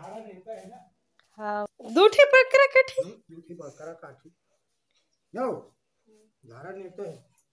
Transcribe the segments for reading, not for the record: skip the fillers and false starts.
हाँ दूठी बकरा काठी दूठी बकरा काठी जाओ धारा नहीं तो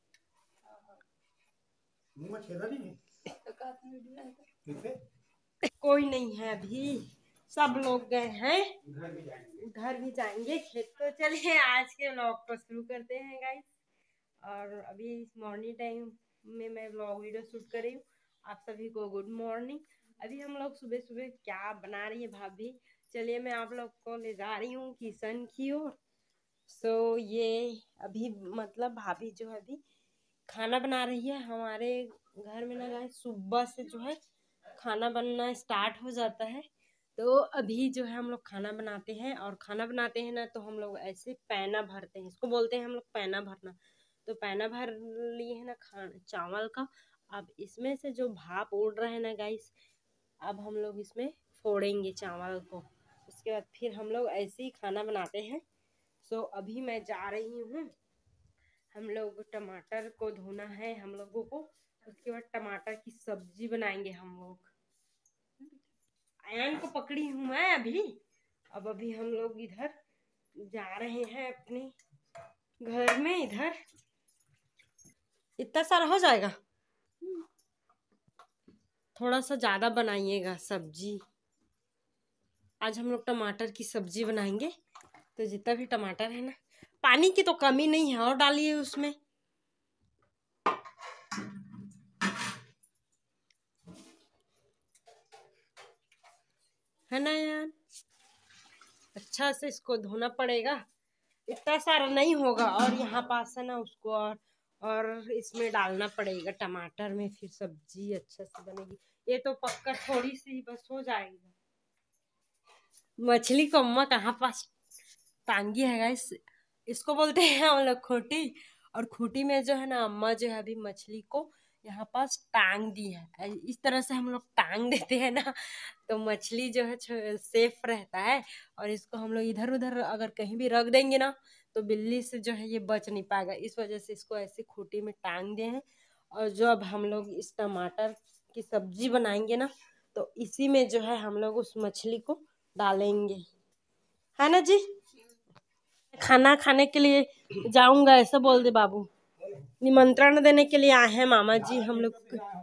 मुंह में छेदा नहीं है। कोई नहीं है अभी, सब लोग गए हैं, उधर भी जाएंगे खेत। तो चलिए आज के व्लॉग को शुरू करते हैं गाइस। और अभी मॉर्निंग टाइम में मैं व्लॉग वीडियो शूट कर रही हूँ। आप सभी को गुड मॉर्निंग। अभी हम लोग सुबह सुबह क्या बना रही है भाभी, चलिए मैं आप लोग को ले जा रही हूँ किचन की ओर। सो ये अभी मतलब भाभी जो है अभी खाना बना रही है। हमारे घर में ना गाइस सुबह से जो है खाना बनना स्टार्ट हो जाता है। तो अभी जो है हम लोग खाना बनाते हैं, और खाना बनाते हैं ना तो हम लोग ऐसे पैना भरते हैं, इसको बोलते हैं हम लोग पैना भरना। तो पैना भर लिए है ना खाना चावल का। अब इसमें से जो भाप उड़ रहा है ना गाइस, अब हम लोग इसमें फोड़ेंगे चावल को। उसके बाद फिर हम लोग ऐसे ही खाना बनाते हैं। सो अभी मैं जा रही हूँ, हम लोग टमाटर को धोना है हम लोगों को। उसके बाद टमाटर की सब्जी बनाएंगे हम लोग। आयन को पकड़ी हूँ मैं अभी। अब अभी हम लोग इधर जा रहे हैं अपने घर में। इधर इतना सारा हो जाएगा, थोड़ा सा ज्यादा बनाइएगा सब्जी। आज हम लोग टमाटर की सब्जी बनाएंगे। तो जितना भी टमाटर है ना, पानी की तो कमी नहीं है, और डालिए उसमें। है ना यार, अच्छा से इसको धोना पड़ेगा, इतना सारा नहीं होगा। और यहाँ पास है ना उसको और इसमें डालना पड़ेगा टमाटर में, फिर सब्जी अच्छा से बनेगी। ये तो पक्का थोड़ी सी बस हो जाएगा। मछली को अम्मा कहाँ पास टांगी है गाइस, इसको बोलते हैं हम लोग खोटी। और खूटी में जो है ना अम्मा जो है अभी मछली को यहाँ पास टांग दी है। इस तरह से हम लोग टांग देते हैं ना तो मछली जो है सेफ रहता है। और इसको हम लोग इधर उधर अगर कहीं भी रख देंगे ना तो बिल्ली से जो है ये बच नहीं पाएगा। इस वजह से इसको ऐसे खूटी में टांग दे हैं। और जो अब हम लोग इस टमाटर की सब्जी बनाएंगे ना तो इसी में जो है हम लोग उस मछली को डालेंगे, है ना जी। खाना खाने के लिए जाऊंगा ऐसा बोल दे बाबू। निमंत्रण देने के लिए आए हैं मामा जी हम लोग।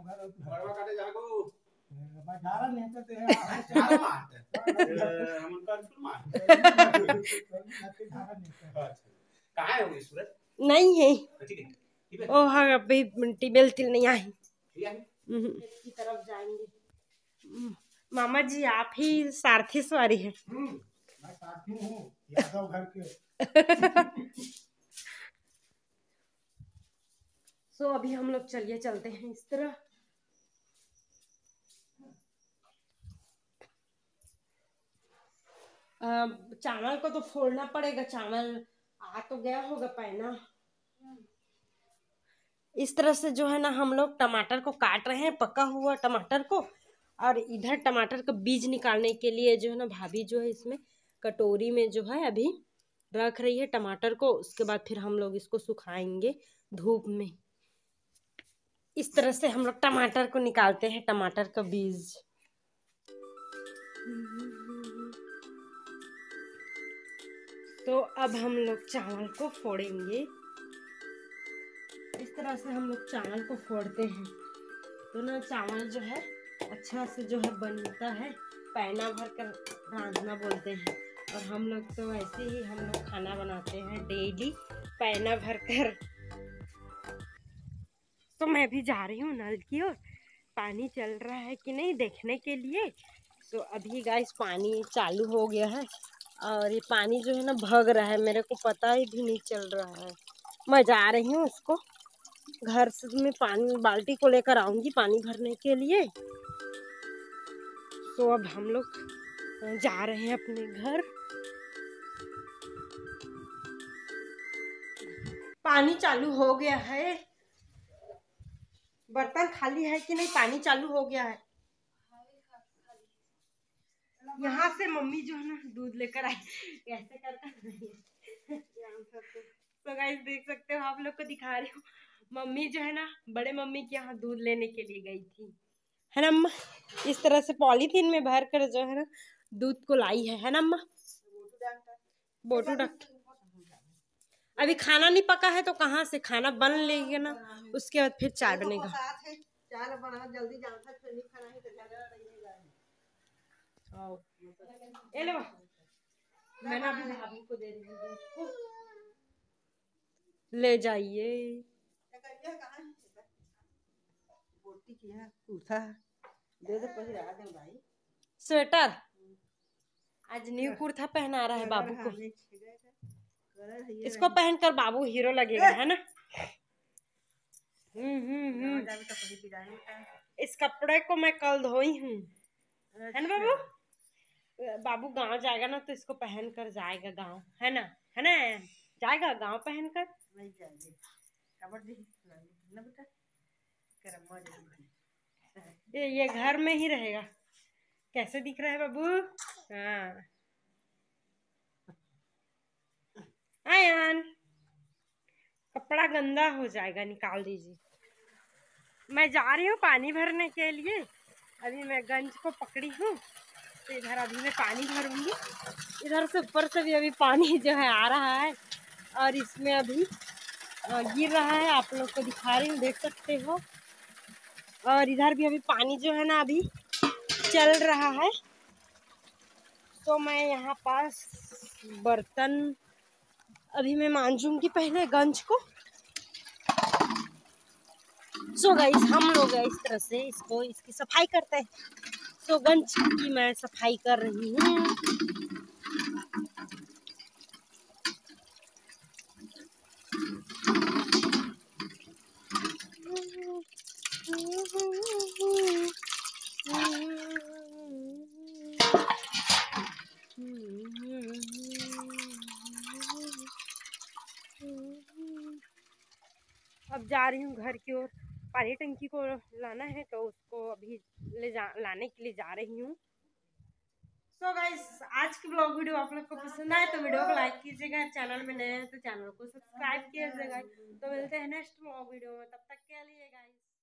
नहीं है ओ हाँ, अभी टिबेल तिल नहीं आई की तरफ जाएंगे। मामा जी आप ही सारथी सवारी है। मैं साथी हूँ यादव घर के। सो अभी हम लोग चलिए चलते हैं इस तरह। चावल को तो फोड़ना पड़ेगा, चावल आ तो गया होगा पैना। इस तरह से जो है ना हम लोग टमाटर को काट रहे हैं, पका हुआ टमाटर को। और इधर टमाटर का बीज निकालने के लिए जो है ना भाभी जो है इसमें कटोरी में जो है अभी रख रही है टमाटर को। उसके बाद फिर हम लोग इसको सुखाएंगे धूप में। इस तरह से हम लोग टमाटर को निकालते हैं, टमाटर का बीज। तो अब हम लोग चावल को फोड़ेंगे। इस तरह से हम लोग चावल को फोड़ते हैं तो ना चावल जो है अच्छा से जो है बनता है। पैना भर कर रांधना बोलते हैं। और हम लोग तो ऐसे ही हम लोग खाना बनाते हैं डेली पैना भर कर। तो मैं भी जा रही हूँ नल की ओर, पानी चल रहा है कि नहीं देखने के लिए। तो अभी गाइस पानी चालू हो गया है और ये पानी जो है ना भग रहा है, मेरे को पता ही भी नहीं चल रहा है। मैं जा रही हूँ उसको घर से में पानी बाल्टी को लेकर आऊंगी पानी भरने के लिए। तो अब हम लोग जा रहे हैं अपने घर। पानी चालू हो गया है, बर्तन खाली है कि नहीं, पानी चालू हो गया है। यहाँ से मम्मी जो है ना दूध लेकर आई, कैसे करता नहीं। तो गाइस देख सकते हो, आप लोग को दिखा रही हूँ। मम्मी जो है ना बड़े मम्मी के यहाँ दूध लेने के लिए गई थी, है ना अम्मा। इस तरह से पॉलीथीन में भर कर जो है ना दूध को लाई है ना अम्मा? बोटू डॉक्टर अभी खाना नहीं पका है तो कहाँ से खाना बन लेगा ना, उसके बाद फिर चाय बनेगा। मैंने अभी भाभी को दे दी दूध, ले जाइए। स्वेटर आज न्यू कुर्ता पहना रहा है बाबू को, इसको पहनकर बाबू हीरो लगेगा है ना। इस कपड़े को मैं कल धोई हूँ है ना बाबू। बाबू गांव जाएगा ना तो इसको पहन कर जाएगा गांव, है ना, है ना, जाएगा गांव पहन कर। ये घर में ही रहेगा। कैसे दिख रहा है बाबू? हाँ आयन, कपड़ा गंदा हो जाएगा, निकाल दीजिए। मैं जा रही हूँ पानी भरने के लिए। अभी मैं गंज को पकड़ी हूँ तो इधर अभी मैं पानी भरूंगी। इधर से ऊपर से भी अभी पानी जो है आ रहा है और इसमें अभी गिर रहा है, आप लोग को दिखा रही हूँ, देख सकते हो। और इधर भी अभी पानी जो है ना अभी चल रहा है। तो मैं यहाँ पास बर्तन अभी मैं मांजूंगी पहले गंज को। सो गाइस हम लोग इस तरह से इसकी सफाई करते हैं। सो गंज की मैं सफाई कर रही हूँ। अब जा रही हूँ घर की ओर, पानी टंकी को लाना है तो उसको अभी लाने के लिए जा रही हूँ। सो गाइस आज की ब्लॉग वीडियो आप लोग को पसंद आए तो वीडियो को लाइक कीजिएगा, चैनल में नए हैं तो चैनल को सब्सक्राइब कीजिएगा। तो मिलते हैं नेक्स्ट ब्लॉग वीडियो में, तब तक के लिए गाइस।